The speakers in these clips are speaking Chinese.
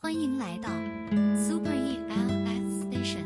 欢迎来到 Super ELF Station。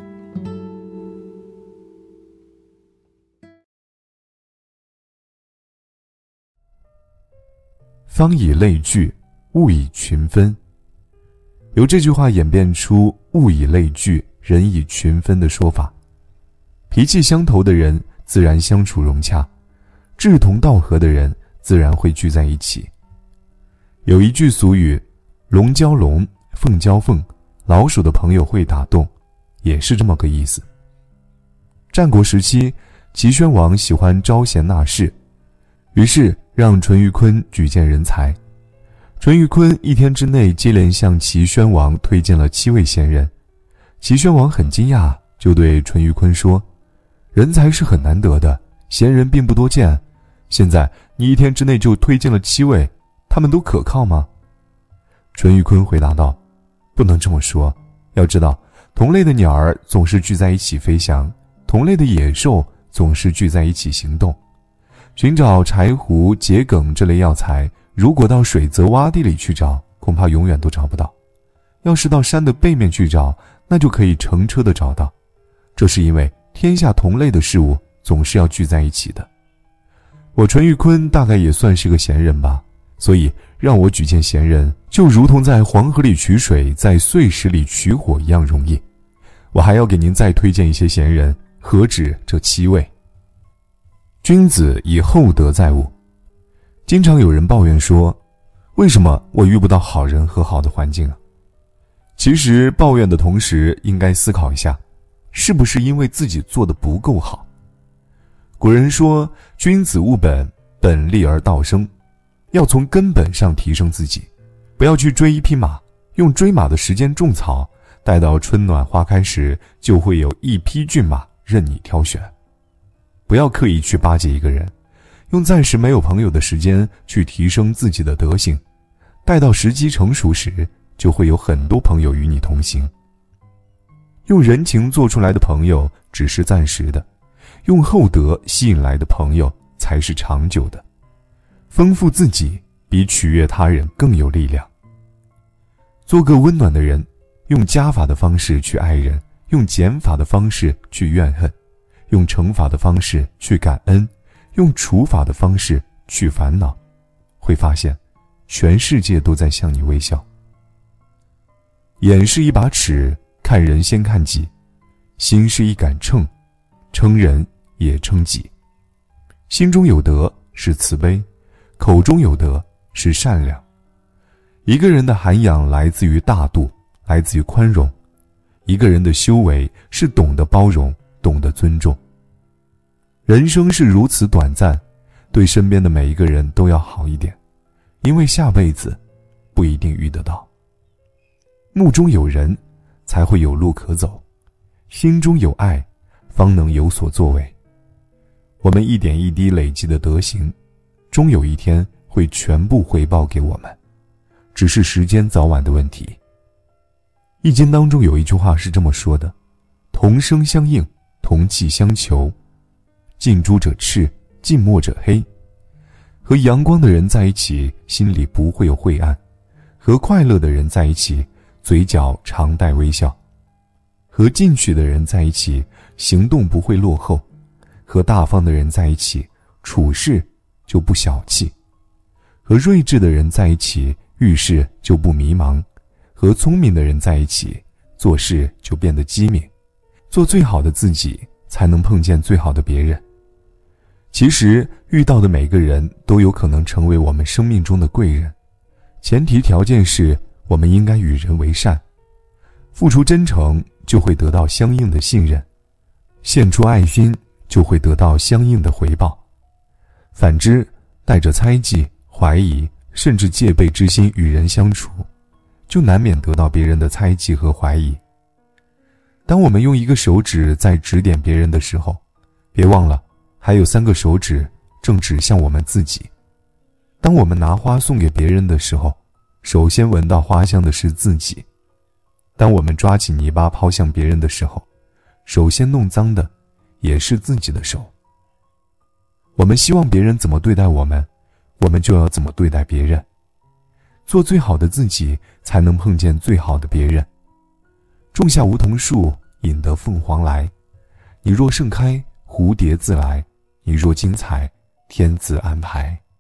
方以类聚，物以群分。由这句话演变出物以类聚，人以群分的说法。脾气相投的人自然相处融洽，志同道合的人自然会聚在一起。有一句俗语，龙交龙，凤交凤，老鼠的朋友会打洞，也是这么个意思。战国时期，齐宣王喜欢招贤纳士，于是让淳于髡举荐人才。淳于髡一天之内接连向齐宣王推荐了7位贤人。齐宣王很惊讶，就对淳于髡说，人才是很难得的，贤人并不多见，现在你一天之内就推荐了7位，他们都可靠吗？淳于髡回答道，不能这么说，要知道同类的鸟儿总是聚在一起飞翔，同类的野兽总是聚在一起行动。寻找柴胡、桔梗这类药材，如果到水泽洼地里去找，恐怕永远都找不到。要是到山的背面去找，那就可以乘车的找到。这是因为天下同类的事物总是要聚在一起的。我淳于髡大概也算是个贤人吧，所以让我举荐贤人，就如同在黄河里取水，在碎石里取火一样容易。我还要给您再推荐一些贤人，何止这7位？君子以厚德载物。经常有人抱怨说，为什么我遇不到好人和好的环境啊？其实抱怨的同时，应该思考一下，是不是因为自己做得不够好？古人说，君子务本，本立而道生，要从根本上提升自己，不要去追一匹马，用追马的时间种草，待到春暖花开时，就会有一匹骏马任你挑选。不要刻意去巴结一个人，用暂时没有朋友的时间去提升自己的德行，待到时机成熟时，就会有很多朋友与你同行。用人情做出来的朋友只是暂时的，用厚德吸引来的朋友才是长久的。丰富自己比取悦他人更有力量。做个温暖的人，用加法的方式去爱人，用减法的方式去怨恨，用乘法的方式去感恩，用除法的方式去烦恼，会发现全世界都在向你微笑。眼是一把尺，看人先看己；心是一杆秤，称人也称己。心中有德是慈悲，口中有德是善良。一个人的涵养来自于大度，来自于宽容。一个人的修为是懂得包容，懂得尊重。人生是如此短暂，对身边的每一个人都要好一点，因为下辈子不一定遇得到。目中有人，才会有路可走；心中有爱，方能有所作为。我们一点一滴累积的德行，终有一天会全部回报给我们，只是时间早晚的问题。易经当中有一句话是这么说的，同声相应，同气相求，近朱者赤，近墨者黑。和阳光的人在一起，心里不会有晦暗；和快乐的人在一起，嘴角常带微笑；和进取的人在一起，行动不会落后；和大方的人在一起，处事就不小气；和睿智的人在一起，遇事就不迷茫；和聪明的人在一起，做事就变得机敏。做最好的自己，才能碰见最好的别人。其实遇到的每个人都有可能成为我们生命中的贵人，前提条件是我们应该与人为善，付出真诚就会得到相应的信任，献出爱心就会得到相应的回报。反之，带着猜忌、怀疑甚至戒备之心与人相处，就难免得到别人的猜忌和怀疑。当我们用一个手指在指点别人的时候，别忘了还有3个手指正指向我们自己。当我们拿花送给别人的时候，首先闻到花香的是自己；当我们抓起泥巴抛向别人的时候，首先弄脏的也是自己的手。我们希望别人怎么对待我们，我们就要怎么对待别人。 做最好的自己，才能碰见最好的别人。种下梧桐树，引得凤凰来。你若盛开，蝴蝶自来；你若精彩，天自安排。